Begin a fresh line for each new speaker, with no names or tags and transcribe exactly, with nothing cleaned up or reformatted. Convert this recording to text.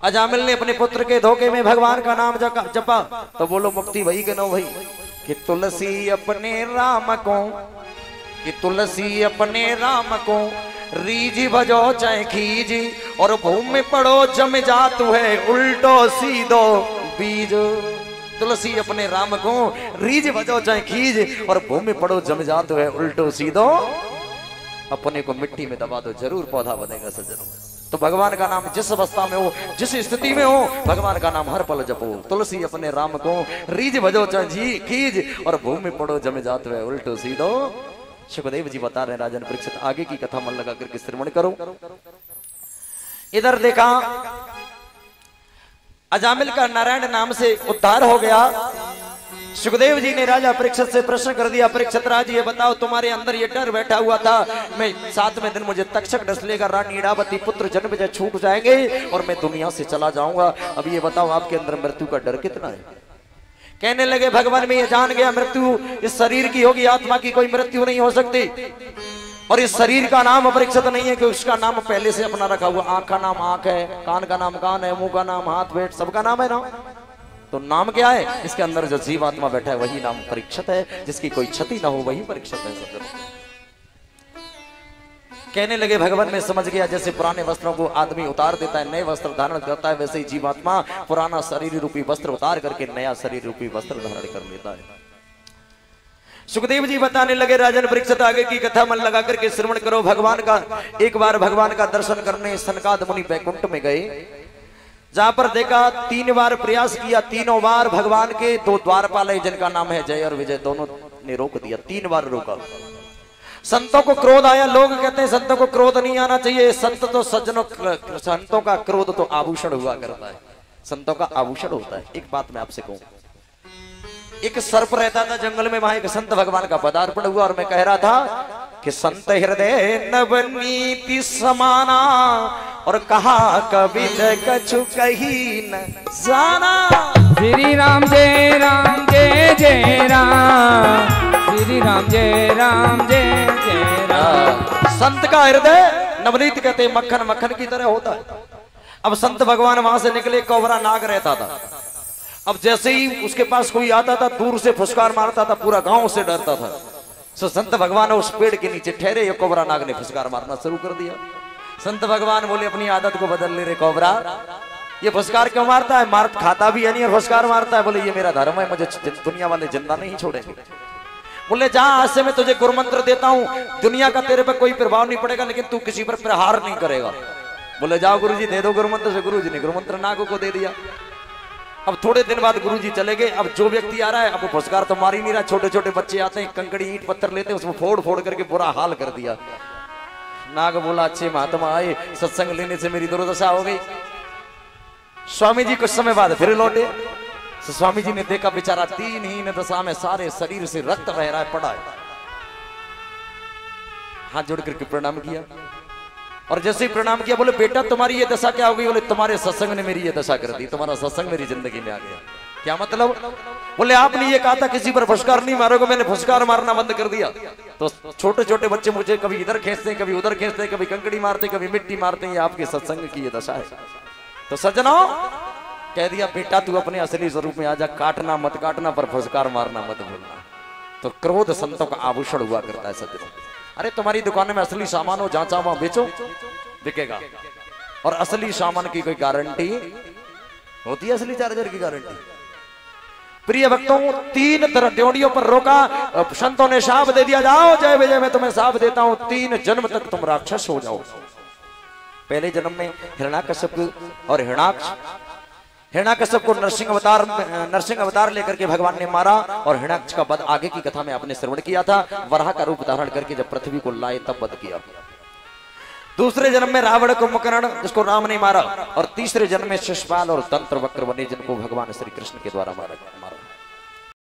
अजामिल ने अपने पुत्र के धोखे में भगवान का नाम जपा तो बोलो मुक्ति वही के नो भाई कि तुलसी अपने राम को, कि तुलसी अपने राम को रीजी भजो चाहे खीजी, और भूमि में पड़ो जम जातु है उल्टो सीधो बीज। तुलसी अपने राम को रीज भजो चाहे खीज, और भूमि में पड़ो जम जातु है उल्टो सीधो, अपने को मिट्टी में दबा दो जरूर पौधा बनेगा सज्जनों। तो भगवान का नाम जिस अवस्था में हो, जिस स्थिति में हो, भगवान का नाम हर पल जपो। तुलसी अपने राम को रीज भजो चाहे जी खीज, और भूमि में पड़ो जम जातु है उल्टो सीधो। सुखदेव जी बता रहे राजन परीक्षित, आगे की कथा मन लगा करके श्रवण करो। इधर देखा अजामिल का नारायण नाम से उद्धार हो गया। सुखदेव जी ने राजा परीक्षित से प्रश्न कर दिया, परीक्षित राज ये बताओ तुम्हारे अंदर ये डर बैठा हुआ था मैं सातवें दिन मुझे तक्षक डस लेगा, रानी इरावती पुत्र जन्म जय छूट जाएंगे और मैं दुनिया से चला जाऊंगा। अब ये बताओ आपके अंदर मृत्यु का डर कितना है? कहने लगे भगवान में ये जान गया मृत्यु इस शरीर की होगी, आत्मा की कोई मृत्यु नहीं हो सकती। और इस शरीर का नाम अपरिक्षित नहीं है कि उसका नाम पहले से अपना रखा हुआ। आंख का नाम आंख है, कान का नाम कान है, मुंह का नाम हाथ पेट, सबका नाम है ना। तो नाम क्या है? इसके अंदर जो जीवात्मा बैठा है वही नाम परीक्षित है, जिसकी कोई क्षति ना हो वही परीक्षित है। सब कहने लगे भगवान में समझ गया, जैसे पुराने वस्त्रों को आदमी उतार देता है, नए वस्त्र धारण करता है, वैसे ही जीवात्मा पुराना शरीर रूपी वस्त्र उतार करके नया शरीर रूपी वस्त्र धारण कर लेता है। सुखदेव जी बताने लगे राजन परीक्षित आगे की कथा मन लगा करके श्रवण करो। भगवान का एक बार भगवान का दर्शन करने सनकाद मुनि बैकुंठ में गए, जहां पर देखा तीन बार प्रयास किया, तीनों बार भगवान के दो द्वारपाल है जिनका नाम है जय और विजय, दोनों ने रोक दिया, तीन बार रोका। संतों को क्रोध आया, लोग कहते हैं संतों को क्रोध नहीं आना चाहिए। संत तो सज्जनों, संतों का क्रोध तो आभूषण हुआ करता है, संतों का आभूषण होता है। एक बात मैं आपसे कहूं, एक सर्प रहता था जंगल में, वहां एक संत भगवान का पदार्पण हुआ और मैं कह रहा था कि संत हृदय नवनीति समाना, और कहा कवि कछु कही न जाना।
श्री राम जय राम जय जय राम, श्री राम जय राम जय जय राम।
संत का हृदय नवनीत कहते मक्खन मक्खन की तरह होता है। अब संत भगवान वहां से निकले, कोबरा नाग रहता था। अब जैसे ही उसके पास कोई आता था दूर से फुसकार मारता था, पूरा गांव से डरता था। सो संत भगवान उस पेड़ के नीचे ठहरे, ये कोबरा नाग ने फुसकार मारना शुरू कर दिया। संत भगवान बोले अपनी आदत को बदल ले रे कोबरा, ये फुसकार क्यों मारता है? मार खाता भी है नहीं और फुसकार मारता है। बोले ये मेरा धर्म है, मुझे दुनिया वाले जिंदा नहीं छोड़ेंगे। बोले जहां आज से मैं तुझे गुरु मंत्र देता हूं, दुनिया का तेरे पर कोई प्रभाव नहीं पड़ेगा, लेकिन तू किसी पर प्रहार नहीं करेगा। बोले जाओ गुरु जी दे दो गुरु मंत्र। से गुरु जी ने गुरु मंत्र नाग को दे दिया। अब थोड़े दिन बाद गुरुजी चले गए। अब जो व्यक्ति आ रहा है, अब फुसकार तो मार ही नहीं रहा, छोटे छोटे बच्चे आते हैं, कंकड़ी ईंट पत्थर लेते हैं, उसमें फोड़ फोड़ करके बुरा हाल कर दिया। नाग बोला अच्छे महात्मा आए, सत्संग लेने से मेरी दुर्दशा हो गई। स्वामी जी कुछ समय बाद फिर लौटे। तो स्वामी जी ने देखा बेचारा तीन हीन दशा में सारे शरीर से रक्त बह रहा है, पड़ा है। हाथ जोड़ करके प्रणाम किया, और जैसे ही प्रणाम किया बोले बेटा तुम्हारी ये दशा क्या हो गई? बोले तुम्हारे सत्संग ने मेरी ये दशा कर दी, तुम्हारा सत्संग मेरी जिंदगी में आ गया। क्या मतलब? बोले आपने ये कहा था किसी पर फुसकार नहीं मारोगे, मैंने फुसकार मारना बंद कर दिया। तो छोटे छोटे बच्चे मुझे कभी इधर खींचते हैं, कभी उधर खींचते हैं, कभी कंकड़ी मारते, कभी मिट्टी मारते हैं, आपके सत्संग की ये दशा है। तो सज्जनों कह दिया बेटा तू अपने असली स्वरूप में आ जा, काटना मत काटना, पर फुसकार मारना मत भूलना। तो क्रोध संतों का आभूषण हुआ करता है सज्जनों। अरे तुम्हारी दुकान में असली सामान हो, जहां चाहो बेचो, बिकेगा। और असली सामान की कोई गारंटी होती है? असली चार्जर की गारंटी। प्रिय भक्तों, तीन तरह ड्योड़ियों पर रोका, संतों ने शाप दे दिया, जाओ जय विजय मैं तुम्हें शाप देता हूं, तीन जन्म तक तुम राक्षस हो जाओ। पहले जन्म में हिरण्याकश्यप और हिरणाक्ष, हिरण्याकश्यप को नरसिंह अवतार नरसिंह अवतार लेकर के भगवान ने मारा, और हिरण्याक्ष का वध आगे की कथा में आपने श्रवण किया था। वराह का रूप धारण करके जब पृथ्वी को लाए तब वध किया। दूसरे जन्म में रावण कुंभकर्ण, जिसको राम ने मारा, और तीसरे जन्म में शिशुपाल और तंत्र वक्र बने, जिनको भगवान श्री कृष्ण के द्वारा मारा मारा